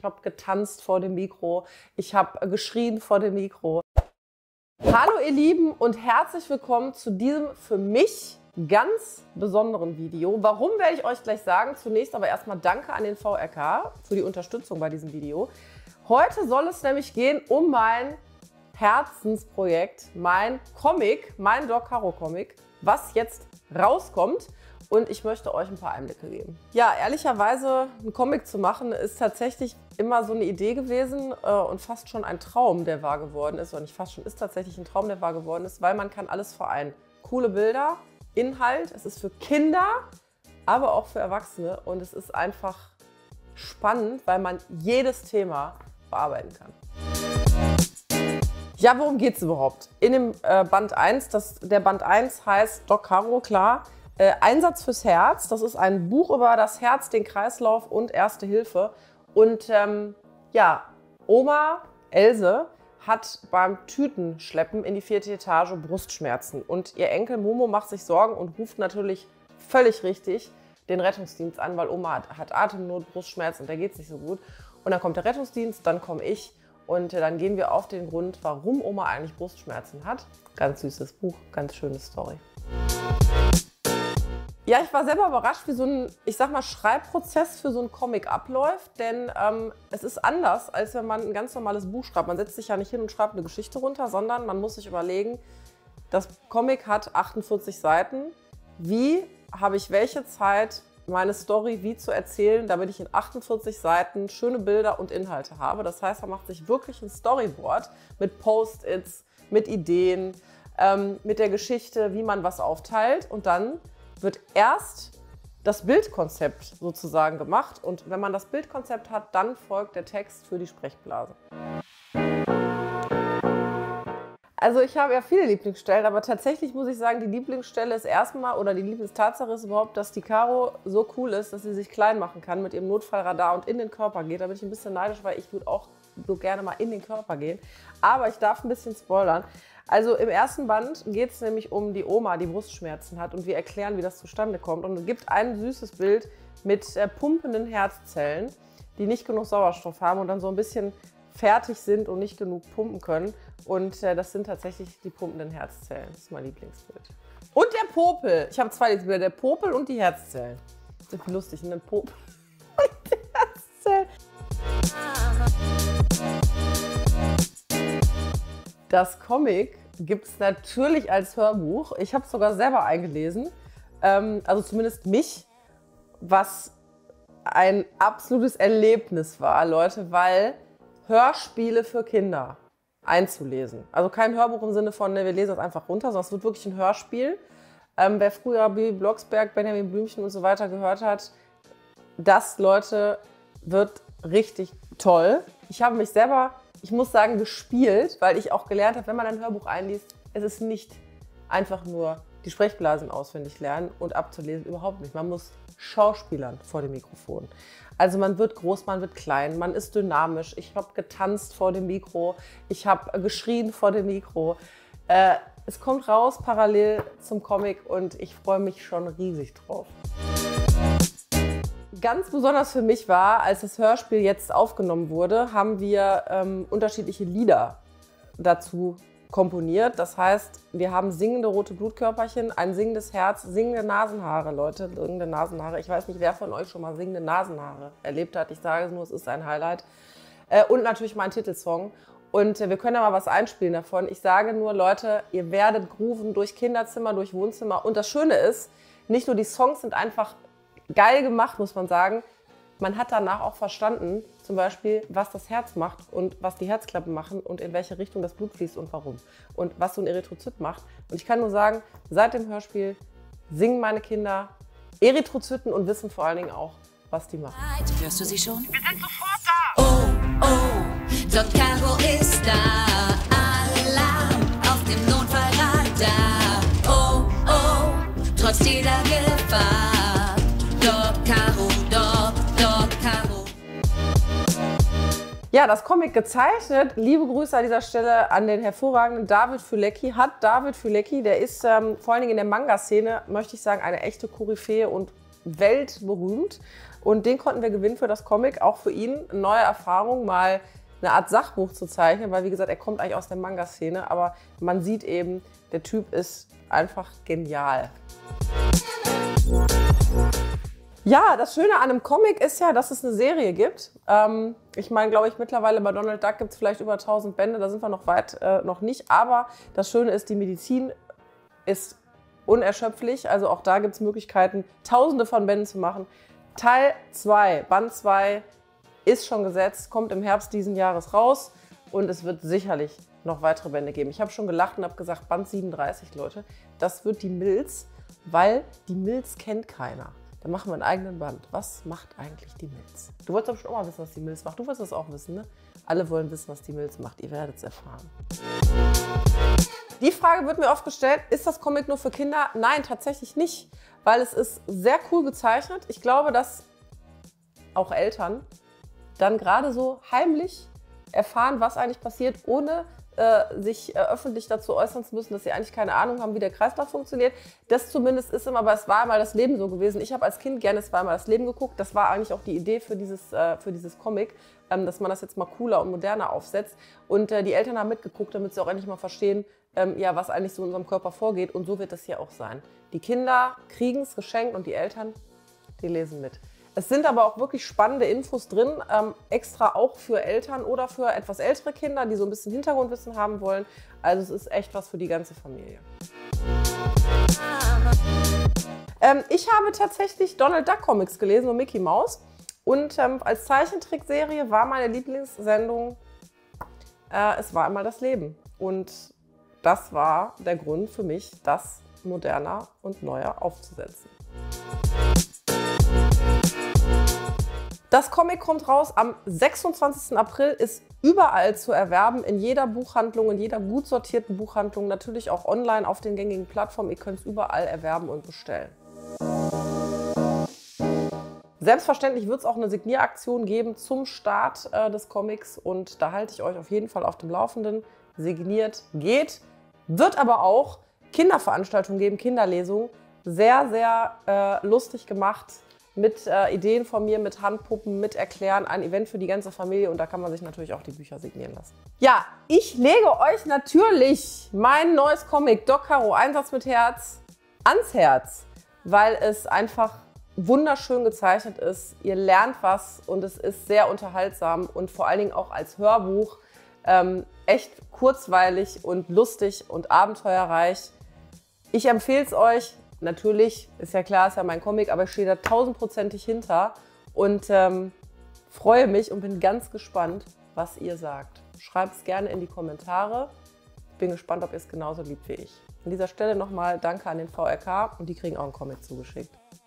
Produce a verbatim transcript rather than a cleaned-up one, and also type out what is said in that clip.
Ich habe getanzt vor dem Mikro. Ich habe geschrien vor dem Mikro. Hallo ihr Lieben und herzlich willkommen zu diesem für mich ganz besonderen Video. Warum, werde ich euch gleich sagen. Zunächst aber erstmal danke an den V R K für die Unterstützung bei diesem Video. Heute soll es nämlich gehen um mein Herzensprojekt, mein Comic, mein Doc Caro Comic, was jetzt rauskommt. Und ich möchte euch ein paar Einblicke geben. Ja, ehrlicherweise einen Comic zu machen, ist tatsächlich immer so eine Idee gewesen äh, und fast schon ein Traum, der wahr geworden ist. Oder nicht fast schon, ist tatsächlich ein Traum, der wahr geworden ist, weil man kann alles vereinen. Coole Bilder, Inhalt, es ist für Kinder, aber auch für Erwachsene. Und es ist einfach spannend, weil man jedes Thema bearbeiten kann. Ja, worum geht es überhaupt? In dem äh, Band eins, das, der Band eins heißt Doc Caro, klar. Äh, Einsatz fürs Herz, das ist ein Buch über das Herz, den Kreislauf und Erste Hilfe. Und ähm, ja, Oma Else hat beim Tütenschleppen in die vierte Etage Brustschmerzen. Und ihr Enkel Momo macht sich Sorgen und ruft natürlich völlig richtig den Rettungsdienst an, weil Oma hat, hat Atemnot, Brustschmerzen und der geht es nicht so gut. Und dann kommt der Rettungsdienst, dann komme ich und äh, dann gehen wir auf den Grund, warum Oma eigentlich Brustschmerzen hat. Ganz süßes Buch, ganz schöne Story. Ja, ich war selber überrascht, wie so ein, ich sag mal, Schreibprozess für so einen Comic abläuft, denn ähm, es ist anders, als wenn man ein ganz normales Buch schreibt. Man setzt sich ja nicht hin und schreibt eine Geschichte runter, sondern man muss sich überlegen, das Comic hat achtundvierzig Seiten. Wie habe ich welche Zeit, meine Story wie zu erzählen, damit ich in achtundvierzig Seiten schöne Bilder und Inhalte habe. Das heißt, man macht sich wirklich ein Storyboard mit Post-its, mit Ideen, ähm, mit der Geschichte, wie man was aufteilt und dann wird erst das Bildkonzept sozusagen gemacht und wenn man das Bildkonzept hat, dann folgt der Text für die Sprechblase. Also ich habe ja viele Lieblingsstellen, aber tatsächlich muss ich sagen, die Lieblingsstelle ist erstmal, oder die Lieblingstatsache ist überhaupt, dass die Caro so cool ist, dass sie sich klein machen kann mit ihrem Notfallradar und in den Körper geht. Da bin ich ein bisschen neidisch, weil ich würde auch so gerne mal in den Körper gehen. Aber ich darf ein bisschen spoilern. Also im ersten Band geht es nämlich um die Oma, die Brustschmerzen hat und wir erklären, wie das zustande kommt. Und es gibt ein süßes Bild mit äh, pumpenden Herzzellen, die nicht genug Sauerstoff haben und dann so ein bisschen fertig sind und nicht genug pumpen können. Und äh, das sind tatsächlich die pumpenden Herzzellen. Das ist mein Lieblingsbild. Und der Popel. Ich habe zwei Lieblingsbilder, der Popel und die Herzzellen. Das ist lustig, ne? Popel und die Herzzellen. Das Comic gibt es natürlich als Hörbuch. Ich habe es sogar selber eingelesen, ähm, also zumindest mich, was ein absolutes Erlebnis war, Leute, weil Hörspiele für Kinder einzulesen. Also kein Hörbuch im Sinne von, ne, wir lesen das einfach runter, sondern es wird wirklich ein Hörspiel. Ähm, wer früher Bibi Blocksberg, Benjamin Blümchen und so weiter gehört hat, das, Leute, wird richtig toll. Ich habe mich selber, ich muss sagen, gespielt, weil ich auch gelernt habe, wenn man ein Hörbuch einliest, es ist nicht einfach nur die Sprechblasen auswendig lernen und abzulesen, überhaupt nicht. Man muss schauspielern vor dem Mikrofon. Also man wird groß, man wird klein, man ist dynamisch. Ich habe getanzt vor dem Mikro, ich habe geschrien vor dem Mikro. Äh, es kommt raus parallel zum Comic und ich freue mich schon riesig drauf. Ganz besonders für mich war, als das Hörspiel jetzt aufgenommen wurde, haben wir ähm, unterschiedliche Lieder dazu komponiert. Das heißt, wir haben singende rote Blutkörperchen, ein singendes Herz, singende Nasenhaare, Leute, singende Nasenhaare. Ich weiß nicht, wer von euch schon mal singende Nasenhaare erlebt hat. Ich sage nur, es ist ein Highlight. Äh, und natürlich mein Titelsong. Und äh, wir können ja mal was einspielen davon. Ich sage nur, Leute, ihr werdet grooven durch Kinderzimmer, durch Wohnzimmer. Und das Schöne ist, nicht nur die Songs sind einfach geil gemacht, muss man sagen. Man hat danach auch verstanden, zum Beispiel, was das Herz macht und was die Herzklappen machen und in welche Richtung das Blut fließt und warum. Und was so ein Erythrozyt macht. Und ich kann nur sagen, seit dem Hörspiel singen meine Kinder Erythrozyten und wissen vor allen Dingen auch, was die machen. Hörst du sie schon? Wir sind sofort da! Oh, oh, Doc Caro ist da. Alarm auf dem Notfallradar. Oh, oh, trotz jeder Gefahr. Doc Caro, Doc, Doc Caro. Ja, das Comic gezeichnet. Liebe Grüße an dieser Stelle an den hervorragenden David Fülecki. Hat David Fülecki, der ist ähm, vor allen Dingen in der Manga-Szene, möchte ich sagen, eine echte Koryphäe und weltberühmt. Und den konnten wir gewinnen für das Comic. Auch für ihn eine neue Erfahrung, mal eine Art Sachbuch zu zeichnen, weil wie gesagt, er kommt eigentlich aus der Manga-Szene, aber man sieht eben, der Typ ist einfach genial. Ja, das Schöne an einem Comic ist ja, dass es eine Serie gibt. Ähm, ich meine, glaube ich, mittlerweile bei Donald Duck gibt es vielleicht über tausend Bände, da sind wir noch weit äh, noch nicht. Aber das Schöne ist, die Medizin ist unerschöpflich. Also auch da gibt es Möglichkeiten, tausende von Bänden zu machen. Teil zwei, Band zwei ist schon gesetzt, kommt im Herbst diesen Jahres raus und es wird sicherlich noch weitere Bände geben. Ich habe schon gelacht und habe gesagt, Band siebenunddreißig, Leute, das wird die Milz, weil die Milz kennt keiner. Da machen wir einen eigenen Band. Was macht eigentlich die Milz? Du wolltest doch schon mal wissen, was die Milz macht. Du willst das auch wissen, ne? Alle wollen wissen, was die Milz macht. Ihr werdet es erfahren. Die Frage wird mir oft gestellt, ist das Comic nur für Kinder? Nein, tatsächlich nicht, weil es ist sehr cool gezeichnet. Ich glaube, dass auch Eltern dann gerade so heimlich erfahren, was eigentlich passiert, ohne äh, sich äh, öffentlich dazu äußern zu müssen, dass sie eigentlich keine Ahnung haben, wie der Kreislauf funktioniert. Das zumindest ist immer, aber es war einmal das Leben so gewesen. Ich habe als Kind gerne Es war einmal das Leben geguckt. Das war eigentlich auch die Idee für dieses, äh, für dieses Comic, ähm, dass man das jetzt mal cooler und moderner aufsetzt. Und äh, die Eltern haben mitgeguckt, damit sie auch endlich mal verstehen, ähm, ja, was eigentlich so in unserem Körper vorgeht. Und so wird das hier auch sein. Die Kinder kriegen es geschenkt und die Eltern, die lesen mit. Es sind aber auch wirklich spannende Infos drin, ähm, extra auch für Eltern oder für etwas ältere Kinder, die so ein bisschen Hintergrundwissen haben wollen. Also es ist echt was für die ganze Familie. Ähm, ich habe tatsächlich Donald Duck Comics gelesen und Mickey Mouse. Und ähm, als Zeichentrickserie war meine Lieblingssendung äh, Es war einmal das Leben. Und das war der Grund für mich, das moderner und neuer aufzusetzen. Das Comic kommt raus am sechsundzwanzigsten April, ist überall zu erwerben, in jeder Buchhandlung, in jeder gut sortierten Buchhandlung, natürlich auch online auf den gängigen Plattformen. Ihr könnt es überall erwerben und bestellen. Selbstverständlich wird es auch eine Signieraktion geben zum Start äh, des Comics und da halte ich euch auf jeden Fall auf dem Laufenden. Signiert geht, wird aber auch Kinderveranstaltungen geben, Kinderlesungen. Sehr, sehr äh, lustig gemacht. Mit äh, Ideen von mir, mit Handpuppen, mit Erklären, ein Event für die ganze Familie und da kann man sich natürlich auch die Bücher signieren lassen. Ja, ich lege euch natürlich mein neues Comic Doc Caro Einsatz mit Herz ans Herz, weil es einfach wunderschön gezeichnet ist. Ihr lernt was und es ist sehr unterhaltsam und vor allen Dingen auch als Hörbuch ähm, echt kurzweilig und lustig und abenteuerreich. Ich empfehle es euch. Natürlich, ist ja klar, ist ja mein Comic, aber ich stehe da tausendprozentig hinter und ähm, freue mich und bin ganz gespannt, was ihr sagt. Schreibt es gerne in die Kommentare. Ich bin gespannt, ob ihr es genauso liebt wie ich. An dieser Stelle nochmal Danke an den V R K und die kriegen auch einen Comic zugeschickt.